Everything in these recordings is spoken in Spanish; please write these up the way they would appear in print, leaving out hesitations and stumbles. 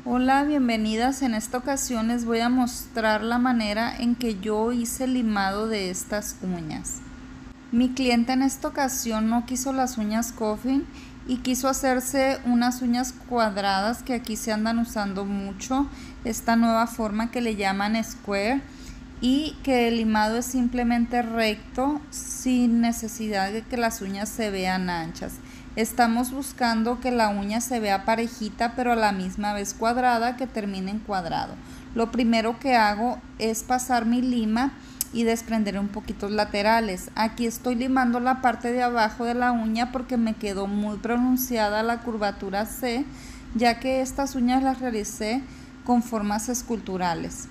Hola, bienvenidas. En esta ocasión les voy a mostrar la manera en que yo hice el limado de estas uñas. Mi clienta en esta ocasión no quiso las uñas coffin y quiso hacerse unas uñas cuadradas que aquí se andan usando mucho, esta nueva forma que le llaman square, y que el limado es simplemente recto sin necesidad de que las uñas se vean anchas. Estamos buscando que la uña se vea parejita pero a la misma vez cuadrada, que termine en cuadrado. Lo primero que hago es pasar mi lima y desprender un poquito los laterales. Aquí estoy limando la parte de abajo de la uña porque me quedó muy pronunciada la curvatura C, ya que estas uñas las realicé con formas esculturales.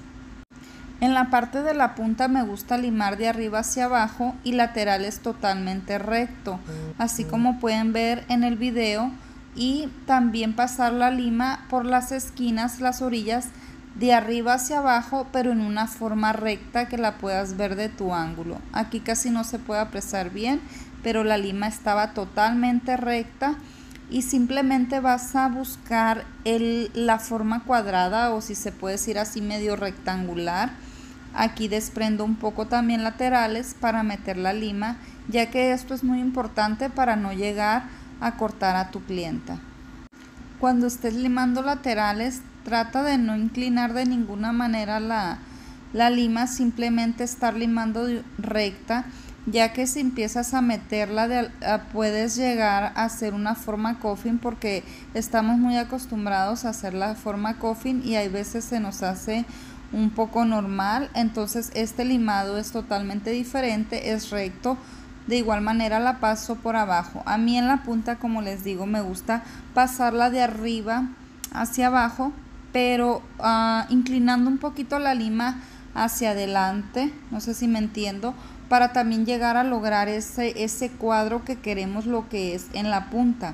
En la parte de la punta me gusta limar de arriba hacia abajo y laterales totalmente recto, así como pueden ver en el video, y también pasar la lima por las esquinas, las orillas, de arriba hacia abajo, pero en una forma recta que la puedas ver de tu ángulo. Aquí casi no se puede apreciar bien, pero la lima estaba totalmente recta. Y simplemente vas a buscar la forma cuadrada, o si se puede decir así, medio rectangular. Aquí desprendo un poco también laterales para meter la lima, ya que esto es muy importante para no llegar a cortar a tu clienta. Cuando estés limando laterales, trata de no inclinar de ninguna manera la lima, simplemente estar limando recta, ya que si empiezas a meterla puedes llegar a hacer una forma coffin, porque estamos muy acostumbrados a hacer la forma coffin y hay veces se nos hace un poco normal. Entonces este limado es totalmente diferente, es recto. De igual manera la paso por abajo. A mí en la punta, como les digo, me gusta pasarla de arriba hacia abajo, pero inclinando un poquito la lima hacia adelante, no sé si me entiendo, para también llegar a lograr ese cuadro que queremos, lo que es en la punta.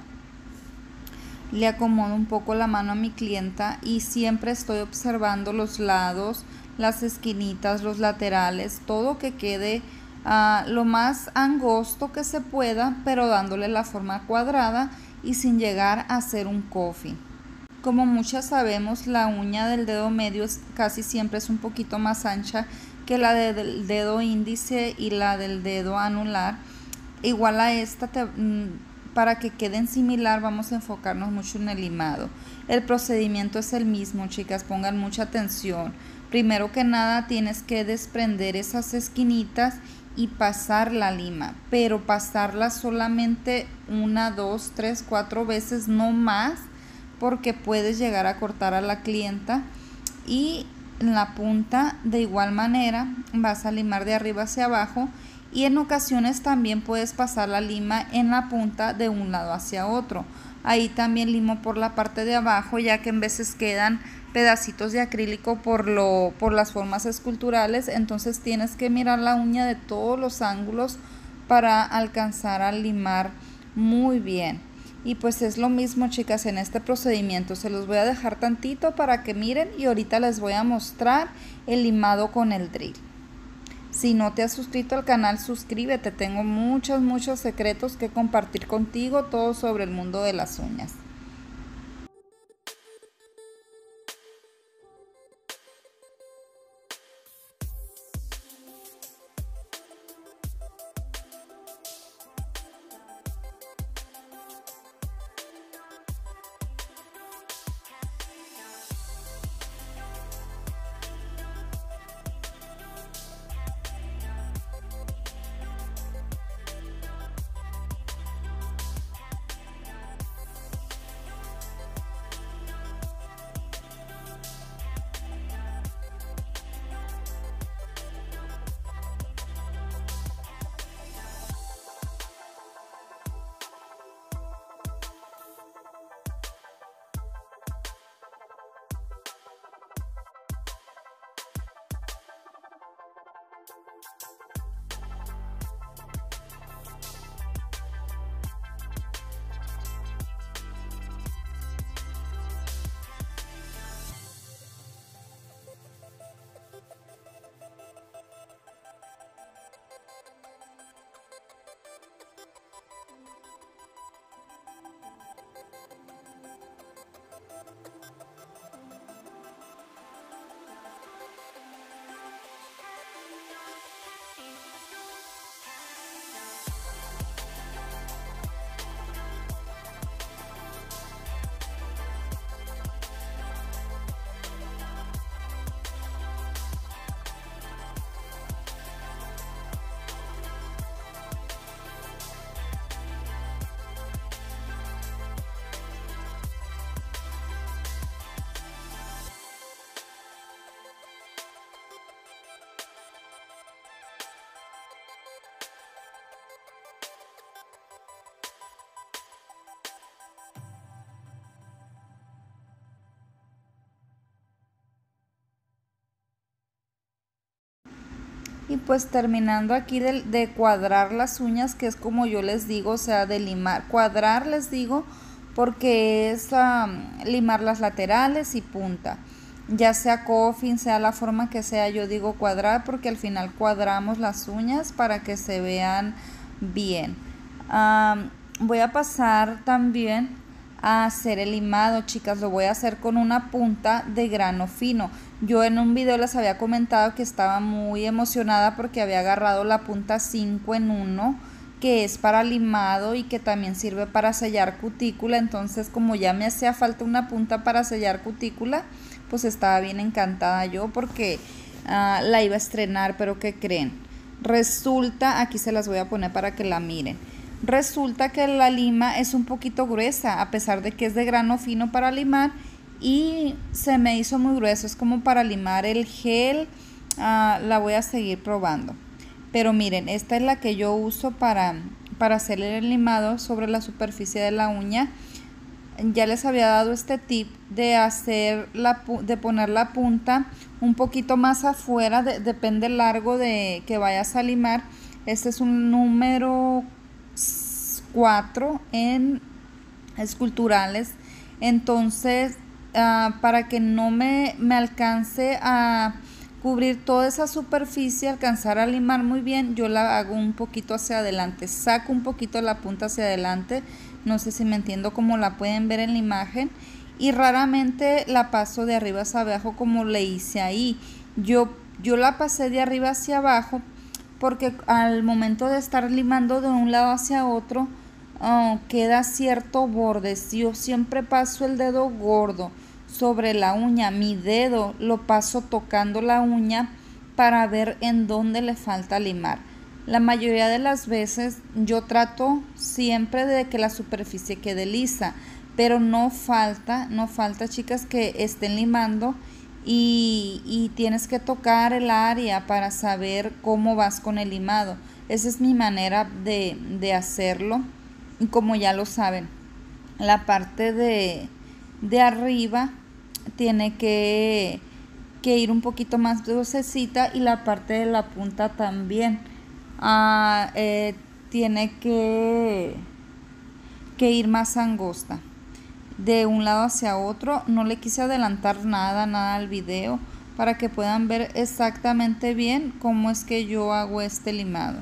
Le acomodo un poco la mano a mi clienta y siempre estoy observando los lados, las esquinitas, los laterales, todo que quede lo más angosto que se pueda, pero dándole la forma cuadrada y sin llegar a hacer un coffin. Como muchas sabemos, la uña del dedo medio casi siempre es un poquito más ancha que la del dedo índice y la del dedo anular. Igual a esta, para que queden similar, vamos a enfocarnos mucho en el limado. El procedimiento es el mismo, chicas, pongan mucha atención. Primero que nada tienes que desprender esas esquinitas y pasar la lima, pero pasarla solamente 1, 2, 3, 4 veces, no más, porque puedes llegar a cortar a la clienta. Y en la punta de igual manera vas a limar de arriba hacia abajo, y en ocasiones también puedes pasar la lima en la punta de un lado hacia otro. Ahí también limo por la parte de abajo, ya que en veces quedan pedacitos de acrílico por las formas esculturales. Entonces tienes que mirar la uña de todos los ángulos para alcanzar a limar muy bien. Y pues es lo mismo, chicas, en este procedimiento. Se los voy a dejar tantito para que miren y ahorita les voy a mostrar el limado con el drill. Si no te has suscrito al canal, suscríbete. Tengo muchos secretos que compartir contigo, todo sobre el mundo de las uñas. Y pues terminando aquí de cuadrar las uñas, que es como yo les digo, o sea, de limar. Cuadrar les digo porque es limar las laterales y punta. Ya sea coffin, sea la forma que sea, yo digo cuadrar porque al final cuadramos las uñas para que se vean bien. Voy a pasar también a hacer el limado, chicas. Lo voy a hacer con una punta de grano fino. Yo en un video les había comentado que estaba muy emocionada porque había agarrado la punta 5 en 1, que es para limado y que también sirve para sellar cutícula. Entonces, como ya me hacía falta una punta para sellar cutícula, pues estaba bien encantada yo porque la iba a estrenar. Pero ¿qué creen? Resulta, aquí se las voy a poner para que la miren. Resulta que la lima es un poquito gruesa, a pesar de que es de grano fino para limar, y se me hizo muy grueso. Es como para limar el gel. La voy a seguir probando. Pero miren, esta es la que yo uso para hacer el limado sobre la superficie de la uña. Ya les había dado este tip de poner la punta un poquito más afuera, depende del largo que vayas a limar. Este es un número 4 en esculturales. Entonces, para que no me alcance a cubrir toda esa superficie, alcanzar a limar muy bien, yo la hago un poquito hacia adelante, saco un poquito la punta hacia adelante. No sé si me entiendo, como la pueden ver en la imagen, y raramente la paso de arriba hacia abajo como le hice ahí. Yo la pasé de arriba hacia abajo porque al momento de estar limando de un lado hacia otro, queda cierto borde. Yo siempre paso el dedo gordo sobre la uña, mi dedo lo paso tocando la uña para ver en dónde le falta limar. La mayoría de las veces yo trato siempre de que la superficie quede lisa, pero no falta, chicas, que estén limando y tienes que tocar el área para saber cómo vas con el limado. Esa es mi manera de hacerlo. Y como ya lo saben, la parte de arriba tiene que ir un poquito más gruesecita, y la parte de la punta también. Tiene que ir más angosta de un lado hacia otro. No le quise adelantar nada al video para que puedan ver exactamente bien cómo es que yo hago este limado.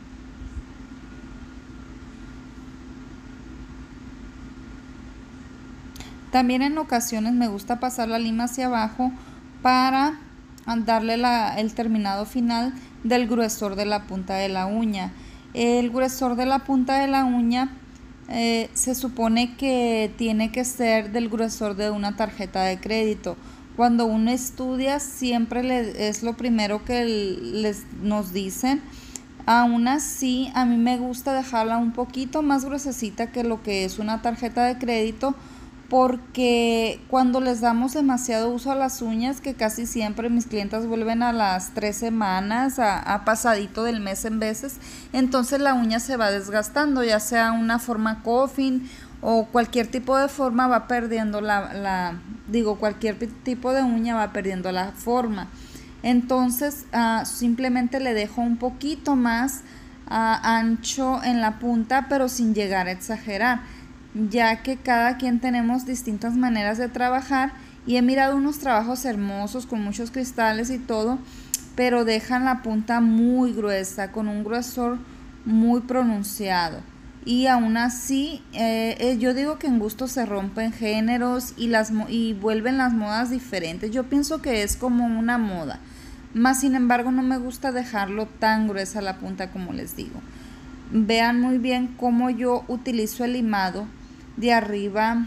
También en ocasiones me gusta pasar la lima hacia abajo para darle el terminado final del gruesor de la punta de la uña. El gruesor de la punta de la uña se supone que tiene que ser del gruesor de una tarjeta de crédito. Cuando uno estudia siempre es lo primero que nos dicen. Aún así, a mí me gusta dejarla un poquito más gruesecita que lo que es una tarjeta de crédito, porque cuando les damos demasiado uso a las uñas, que casi siempre mis clientas vuelven a las 3 semanas, a pasadito del mes en veces, entonces la uña se va desgastando, ya sea una forma coffin o cualquier tipo de forma, va perdiendo cualquier tipo de uña va perdiendo la forma. Entonces simplemente le dejo un poquito más ancho en la punta, pero sin llegar a exagerar, ya que cada quien tenemos distintas maneras de trabajar, y he mirado unos trabajos hermosos con muchos cristales y todo, pero dejan la punta muy gruesa, con un gruesor muy pronunciado. Y aún así, yo digo que en gusto se rompen géneros y vuelven las modas diferentes. Yo pienso que es como una moda, más sin embargo no me gusta dejarlo tan gruesa la punta como les digo. Vean muy bien cómo yo utilizo el limado de arriba,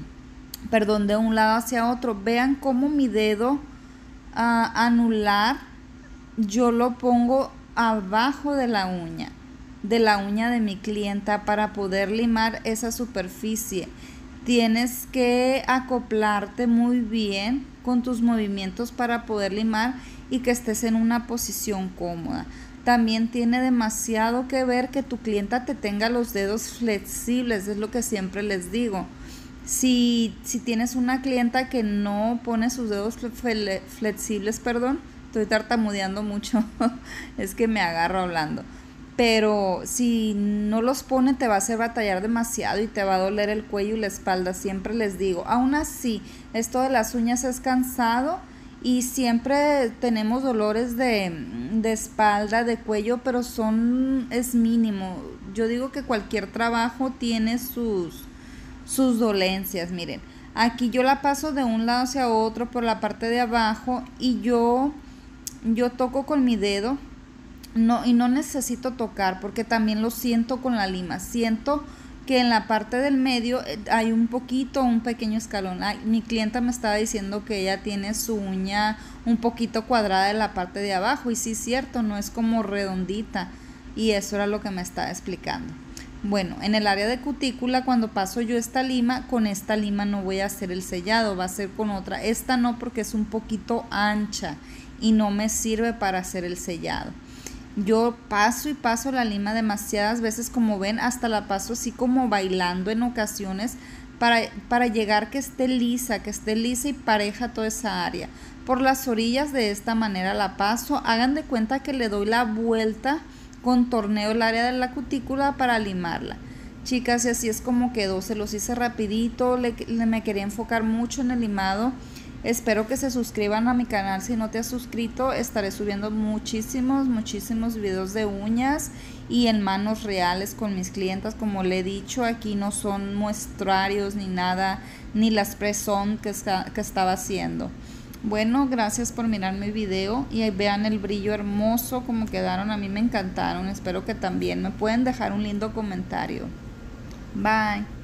de un lado hacia otro. Vean cómo mi dedo anular yo lo pongo abajo de la uña de mi clienta para poder limar esa superficie. Tienes que acoplarte muy bien con tus movimientos para poder limar y que estés en una posición cómoda. También tiene demasiado que ver que tu clienta te tenga los dedos flexibles, es lo que siempre les digo. Si tienes una clienta que no pone sus dedos flexibles, Estoy tartamudeando mucho, es que me agarro hablando. Pero si no los pone te va a hacer batallar demasiado y te va a doler el cuello y la espalda, siempre les digo. Aún así, esto de las uñas es cansado y siempre tenemos dolores de espalda, de cuello, pero es mínimo. Yo digo que cualquier trabajo tiene sus dolencias. Miren, aquí yo la paso de un lado hacia otro por la parte de abajo y yo toco con mi dedo. No, y no necesito tocar porque también lo siento con la lima. Siento que en la parte del medio hay un pequeño escalón. Ay, mi clienta me estaba diciendo que ella tiene su uña un poquito cuadrada en la parte de abajo y sí es cierto, no es como redondita, y eso era lo que me estaba explicando. Bueno, en el área de cutícula, cuando paso yo esta lima, con esta lima no voy a hacer el sellado, va a ser con otra. Esta no, porque es un poquito ancha y no me sirve para hacer el sellado. Yo paso y paso la lima demasiadas veces, como ven, hasta la paso así como bailando en ocasiones para llegar que esté lisa y pareja toda esa área. Por las orillas de esta manera la paso. Hagan de cuenta que le doy la vuelta, contorneo el área de la cutícula para limarla. Chicas, y así es como quedó. Se los hice rapidito, me quería enfocar mucho en el limado. Espero que se suscriban a mi canal si no te has suscrito. Estaré subiendo muchísimos videos de uñas y en manos reales con mis clientas. Como le he dicho, aquí no son muestrarios ni nada, ni las press-on que estaba haciendo. Bueno, gracias por mirar mi video y vean el brillo hermoso como quedaron. A mí me encantaron, espero que también. Me pueden dejar un lindo comentario. Bye.